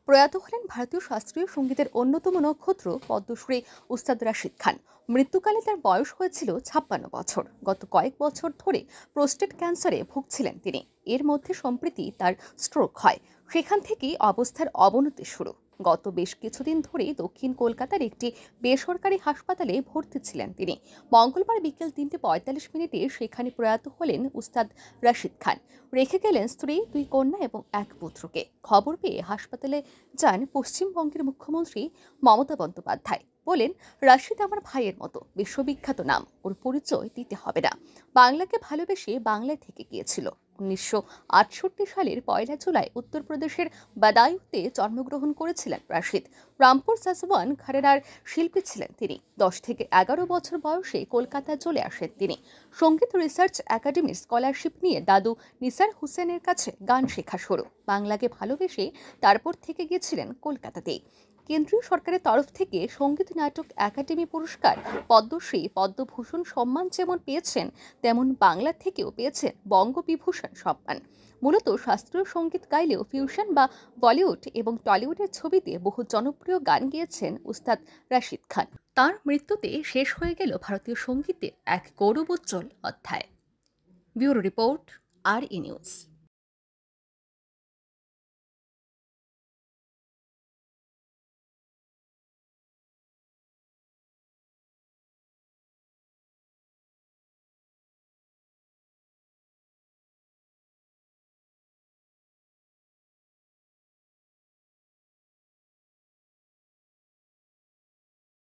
প্রয়াত হলেন ভারতীয় শাস্ত্রীয় সঙ্গীতের অন্যতম নক্ষত্র পদ্মশ্রী উস্তাদ রাশিদ খান। মৃত্যুকালে তার বয়স হয়েছিল 56 বছর। গত কয়েক বছর ধরে প্রোস্টেট ক্যান্সারে ভুগছিলেন তিনি। এর মধ্যে সম্প্রতি তার স্ট্রোক হয়। সেখান থেকেই অবস্থার অবনতি শুরু। গত বেশ কিছুদিন ধরেই দক্ষিণ কলকাতার একটি বেসরকারি হাসপাতালে ভর্তি ছিলেন তিনি। মঙ্গলবার বিকেল 3:45 সেখানে প্রয়াত হলেন উস্তাদ রাশিদ খান। রেখে গেলেন স্ত্রী, 2 কন্যা এবং 1 পুত্রকে। খবর পেয়ে হাসপাতালে যান পশ্চিমবঙ্গের মুখ্যমন্ত্রী মমতা বন্দ্যোপাধ্যায়। বলেন, রাশিদ আমার ভাইয়ের মতো, বিশ্ববিখ্যাত নাম, ওর পরিচয় দিতে হবে না। বাংলাকে ভালোবেসে বাংলায় থেকে গিয়েছিল। 1968 সালের 1 জুলাই উত্তরপ্রদেশের বাদায়ুতে জন্মগ্রহণ করেছিলেন রাশিদ। রামপুর সাসওয়ান ঘরানার শিল্পী ছিলেন তিনি। 10 থেকে 11 বছর বয়সে কলকাতায় চলে আসেন তিনি। সঙ্গীত রিসার্চ একাডেমির স্কলারশিপ নিয়ে দাদু নিসার হুসেনের কাছে গান শেখা শুরু। বাংলাকে ভালোবেসে তারপর থেকে গিয়েছিলেন কলকাতাতেই। কেন্দ্রীয় সরকারের তরফ থেকে সঙ্গীত নাটক একাডেমি পুরস্কার, পদ্মশ্রী, পদ্মভূষণ সম্মান যেমন পেয়েছেন, তেমন বাংলা থেকেও পেয়েছেন বঙ্গবিভূষণ সম্মান। মূলত শাস্ত্রীয় সঙ্গীত গাইলেও ফিউশন বা বলিউড এবং টলিউডের ছবিতে বহু জনপ্রিয় গান গেয়েছেন উস্তাদ রাশিদ খান। তার মৃত্যুতে শেষ হয়ে গেল ভারতীয় সঙ্গীতের এক গৌরবোজ্জ্বল অধ্যায়। Bureau report, R E news.